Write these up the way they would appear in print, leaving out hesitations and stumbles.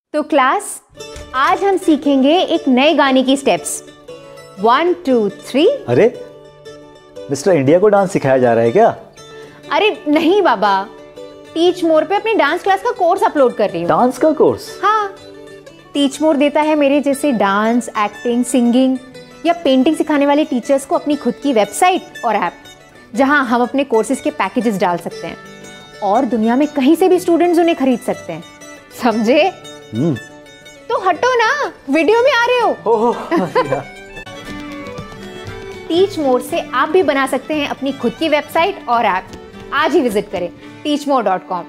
तो क्लास, आज हम सीखेंगे एक नए गाने की स्टेप्स। 1 2 3। अरे मिस्टर इंडिया को डांस सिखाया जा रहा है क्या? अरे नहीं बाबा, टीच मोर पे अपनी डांस क्लास का कोर्स अपलोड कर रही हूँ। डांस का कोर्स? हाँ, टीच मोर देता है मेरे जैसे डांस, एक्टिंग, सिंगिंग या पेंटिंग सिखाने वाले टीचर्स को अपनी खुद की वेबसाइट और ऐप, जहाँ हम अपने कोर्सेज के पैकेजेस डाल सकते हैं और दुनिया में कहीं से भी स्टूडेंट्स उन्हें खरीद सकते हैं। समझे? तो हटो ना, वीडियो में आ रहे हो। टीच मोर से आप भी बना सकते हैं अपनी खुद की वेबसाइट और ऐप। आज ही विजिट करें teachmore.com।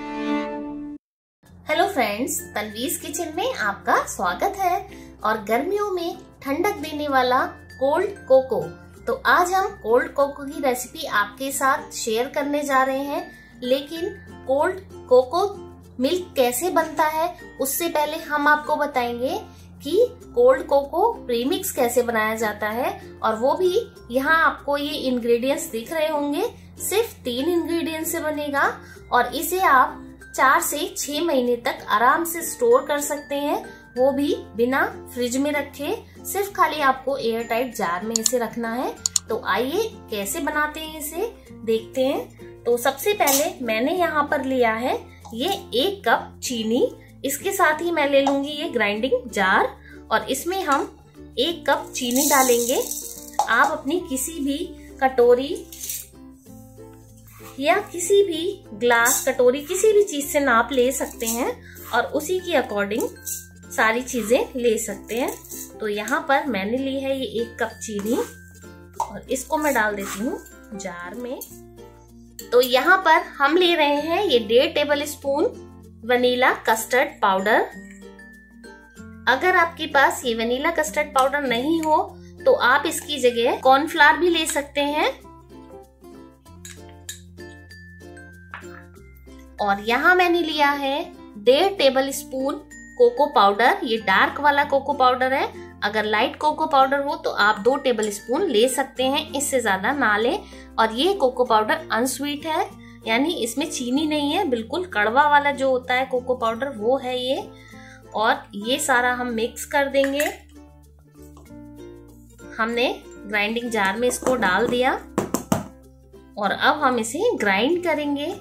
हेलो फ्रेंड्स, तन्वीज़ किचन में आपका स्वागत है। और गर्मियों में ठंडक देने वाला कोल्ड कोको, तो आज हम कोल्ड कोको की रेसिपी आपके साथ शेयर करने जा रहे हैं। लेकिन कोल्ड कोको मिल्क कैसे बनता है उससे पहले हम आपको बताएंगे कि कोल्ड कोको प्रीमिक्स कैसे बनाया जाता है। और वो भी यहाँ आपको ये इंग्रेडिएंट्स दिख रहे होंगे, सिर्फ 3 इंग्रेडिएंट्स से बनेगा और इसे आप 4 से 6 महीने तक आराम से स्टोर कर सकते हैं, वो भी बिना फ्रिज में रखे। सिर्फ खाली आपको एयर टाइट जार में इसे रखना है। तो आइए कैसे बनाते हैं इसे देखते हैं। तो सबसे पहले मैंने यहाँ पर लिया है ये 1 कप चीनी। इसके साथ ही मैं ले लूंगी ये ग्राइंडिंग जार और इसमें हम 1 कप चीनी डालेंगे। आप अपनी किसी भी कटोरी या किसी भी ग्लास, कटोरी, किसी भी चीज से नाप ले सकते हैं और उसी के अकॉर्डिंग सारी चीजें ले सकते हैं। तो यहाँ पर मैंने ली है ये 1 कप चीनी और इसको मैं डाल देती हूँ जार में। तो यहाँ पर हम ले रहे हैं ये 1.5 tablespoon vanilla custard powder. अगर आपके पास ये वनीला कस्टर्ड पाउडर नहीं हो तो आप इसकी जगह कॉर्नफ्लावर भी ले सकते हैं। और यहाँ मैंने लिया है 1.5 टेबल स्पून कोको पाउडर। ये डार्क वाला कोको पाउडर है। अगर लाइट कोको पाउडर हो तो आप 2 टेबल स्पून ले सकते हैं, इससे ज्यादा ना लें। और ये कोको पाउडर अनस्वीट है, यानी इसमें चीनी नहीं है, बिल्कुल कड़वा वाला जो होता है कोको पाउडर वो है ये। और ये सारा हम मिक्स कर देंगे। हमने ग्राइंडिंग जार में इसको डाल दिया और अब हम इसे ग्राइंड करेंगे।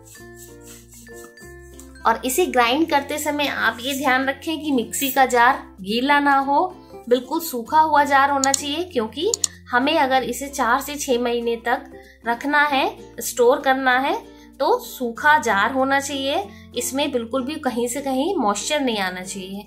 और इसे ग्राइंड करते समय आप ये ध्यान रखें कि मिक्सी का जार गीला ना हो, बिल्कुल सूखा हुआ जार होना चाहिए, क्योंकि हमें अगर इसे 4 से 6 महीने तक रखना है, स्टोर करना है, तो सूखा जार होना चाहिए। इसमें बिल्कुल भी कहीं से कहीं मॉइस्चर नहीं आना चाहिए।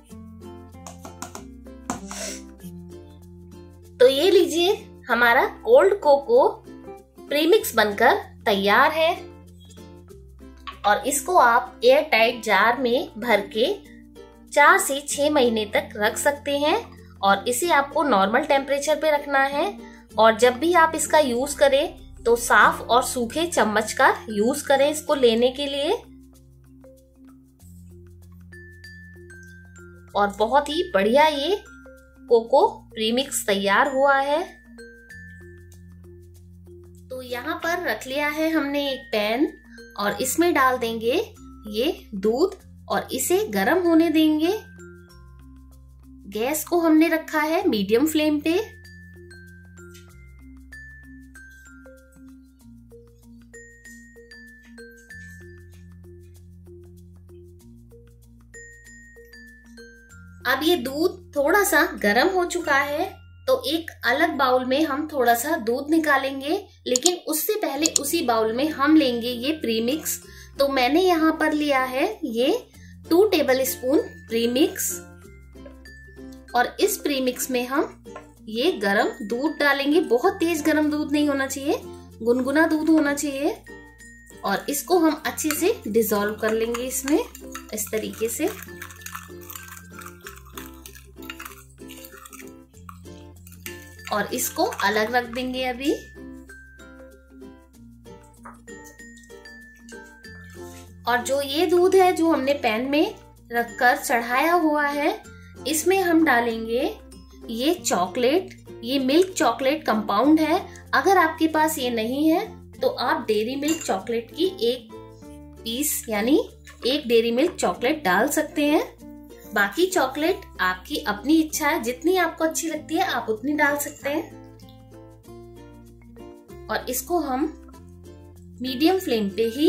तो ये लीजिए, हमारा कोल्ड कोको प्रीमिक्स बनकर तैयार है और इसको आप एयर टाइट जार में भर के 4 से 6 महीने तक रख सकते हैं। और इसे आपको नॉर्मल टेम्परेचर पे रखना है। और जब भी आप इसका यूज करें तो साफ और सूखे चम्मच का यूज करें इसको लेने के लिए। और बहुत ही बढ़िया ये कोको प्रीमिक्स तैयार हुआ है। तो यहाँ पर रख लिया है हमने एक पैन और इसमें डाल देंगे ये दूध और इसे गर्म होने देंगे। गैस को हमने रखा है मीडियम फ्लेम पे। अब ये दूध थोड़ा सा गर्म हो चुका है, तो एक अलग बाउल में हम थोड़ा सा दूध निकालेंगे। लेकिन उससे पहले उसी बाउल में हम लेंगे ये प्रीमिक्स। तो मैंने यहाँ पर लिया है ये 2 टेबल स्पून प्रीमिक्स और इस प्रीमिक्स में हम ये गरम दूध डालेंगे। बहुत तेज गरम दूध नहीं होना चाहिए, गुनगुना दूध होना चाहिए। और इसको हम अच्छे से डिसॉल्व कर लेंगे इसमें इस तरीके से। और इसको अलग रख देंगे अभी। और जो ये दूध है जो हमने पैन में रखकर चढ़ाया हुआ है, इसमें हम डालेंगे ये चॉकलेट। ये मिल्क चॉकलेट कंपाउंड है। अगर आपके पास ये नहीं है तो आप डेयरी मिल्क चॉकलेट की 1 पीस यानी 1 डेयरी मिल्क चॉकलेट डाल सकते हैं। बाकी चॉकलेट आपकी अपनी इच्छा है, जितनी आपको अच्छी लगती है आप उतनी डाल सकते हैं। और इसको हम मीडियम फ्लेम पे ही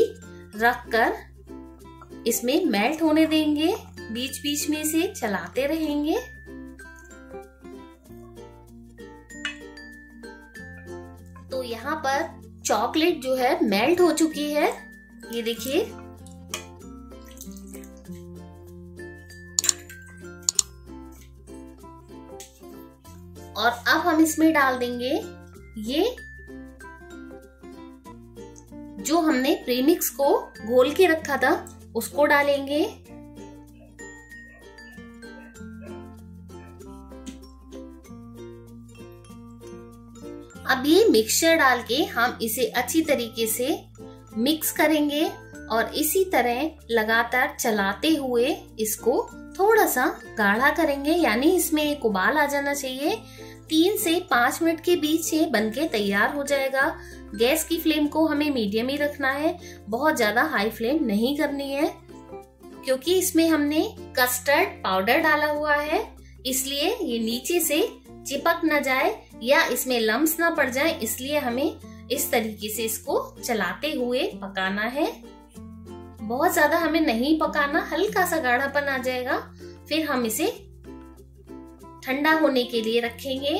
रखकर इसमें मेल्ट होने देंगे, बीच बीच में इसे चलाते रहेंगे। तो यहाँ पर चॉकलेट जो है मेल्ट हो चुकी है, ये देखिए। और अब हम इसमें डाल देंगे ये जो हमने प्रीमिक्स को घोल के रखा था, उसको डालेंगे। अब ये मिक्सचर डाल के हम इसे अच्छी तरीके से मिक्स करेंगे और इसी तरह लगातार चलाते हुए इसको थोड़ा सा गाढ़ा करेंगे, यानी इसमें एक उबाल आ जाना चाहिए। 3 से 5 मिनट के बीच ये बनके तैयार हो जाएगा। गैस की फ्लेम को हमें मीडियम ही रखना है, बहुत ज्यादा हाई फ्लेम नहीं करनी है, क्योंकि इसमें हमने कस्टर्ड पाउडर डाला हुआ है, इसलिए ये नीचे से चिपक न जाए या इसमें लम्स ना पड़ जाए, इसलिए हमें इस तरीके से इसको चलाते हुए पकाना है। बहुत ज्यादा हमें नहीं पकाना, हल्का सा गाढ़ापन आ जाएगा, फिर हम इसे ठंडा होने के लिए रखेंगे।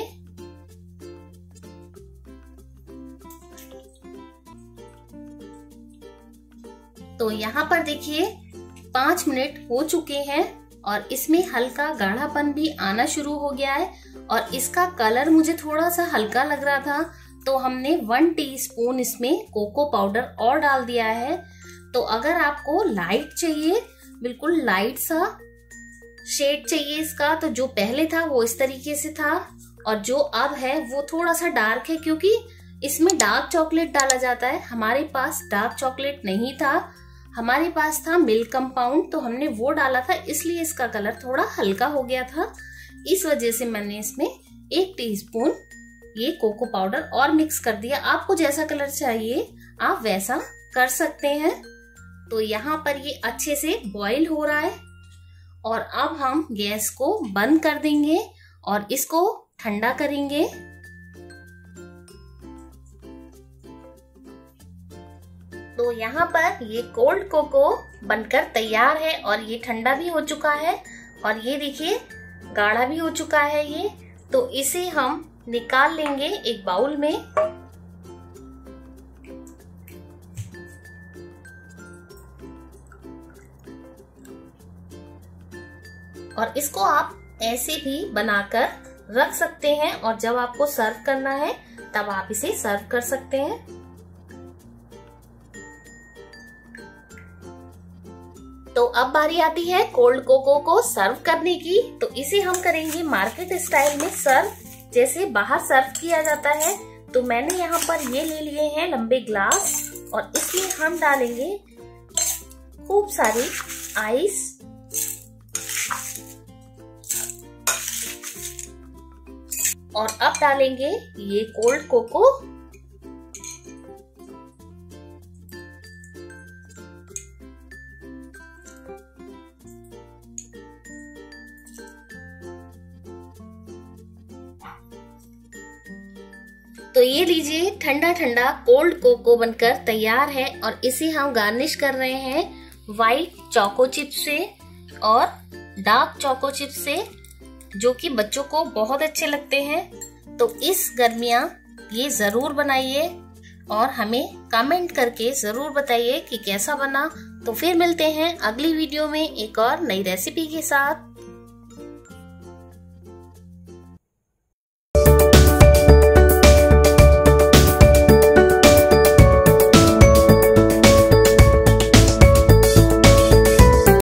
तो यहाँ पर देखिए 5 मिनट हो चुके हैं और इसमें हल्का गाढ़ापन भी आना शुरू हो गया है और इसका कलर मुझे थोड़ा सा हल्का लग रहा था, तो हमने 1 टीस्पून इसमें कोको पाउडर और डाल दिया है। तो अगर आपको लाइट चाहिए, बिल्कुल लाइट सा शेड चाहिए इसका, तो जो पहले था वो इस तरीके से था और जो अब है वो थोड़ा सा डार्क है, क्योंकि इसमें डार्क चॉकलेट डाला जाता है। हमारे पास डार्क चॉकलेट नहीं था, हमारे पास था मिल्क कंपाउंड, तो हमने वो डाला था, इसलिए इसका कलर थोड़ा हल्का हो गया था। इस वजह से मैंने इसमें 1 टीस्पून ये कोको पाउडर और मिक्स कर दिया। आपको जैसा कलर चाहिए आप वैसा कर सकते हैं। तो यहाँ पर ये अच्छे से बॉईल हो रहा है और अब हम गैस को बंद कर देंगे और इसको ठंडा करेंगे। तो यहाँ पर ये कोल्ड कोको बनकर तैयार है और ये ठंडा भी हो चुका है और ये देखिए गाढ़ा भी हो चुका है ये। तो इसे हम निकाल लेंगे एक बाउल में। और इसको आप ऐसे भी बनाकर रख सकते हैं और जब आपको सर्व करना है तब आप इसे सर्व कर सकते हैं। तो अब बारी आती है कोल्ड कोको को सर्व करने की। तो इसे हम करेंगे मार्केट स्टाइल में सर्व, जैसे बाहर सर्व किया जाता है। तो मैंने यहाँ पर ये ले लिए हैं लंबे ग्लास और इसमें हम डालेंगे खूब सारी आइस और अब डालेंगे ये कोल्ड कोको। तो ये लीजिए ठंडा ठंडा कोल्ड कोको बनकर तैयार है और इसे हम गार्निश कर रहे हैं व्हाइट चोको चिप से और डार्क चोको चिप से, जो कि बच्चों को बहुत अच्छे लगते हैं। तो इस गर्मियां ये जरूर बनाइए और हमें कमेंट करके जरूर बताइए कि कैसा बना। तो फिर मिलते हैं अगली वीडियो में एक और नई रेसिपी के साथ।